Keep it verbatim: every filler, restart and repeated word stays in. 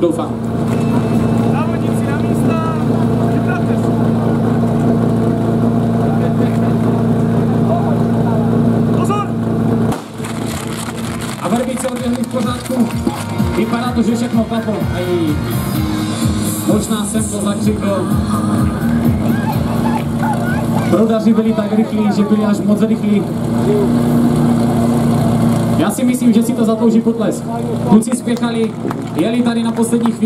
Doufám. Závodníci na místa, vypravte se. Pozor! A verbice odběhly v pořádku. Vypadá to, že všechno klaplo. Aj možná jsem to zakřikl. Proudaři byli tak rychlí, že byli až moc rychlí. Já si myslím, že si to zatlouží potlesk. Kluci spěchali, jeli tady na poslední chvíli.